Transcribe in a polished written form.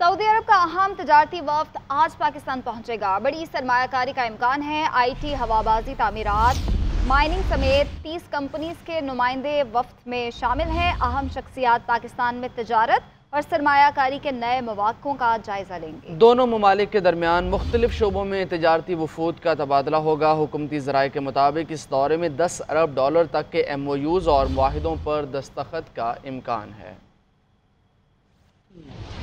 Saudi अरब का अहम तजारती वफ्द आज पाकिस्तान पहुंचेगा। बड़ी सरमायाकारी का इम्कान है। IT, हवाबाजी, तामीरात, माइनिंग समेत 30 कंपनीज के नुमाइंदे वफ्द में शामिल हैं। अहम शख्सियात पाकिस्तान में तजारत और सरमायाकारी के नए मौक़ों का जायजा लेंगे। दोनों ममालिक के दरमियान मुख्तलिफ शोबों में तजारती वफूद का तबादला होगा। हुकूमती ज़राए के मुताबिक इस दौरे में $10 अरब तक के MOUs और मुआहिदों पर दस्तखत का इम्कान है।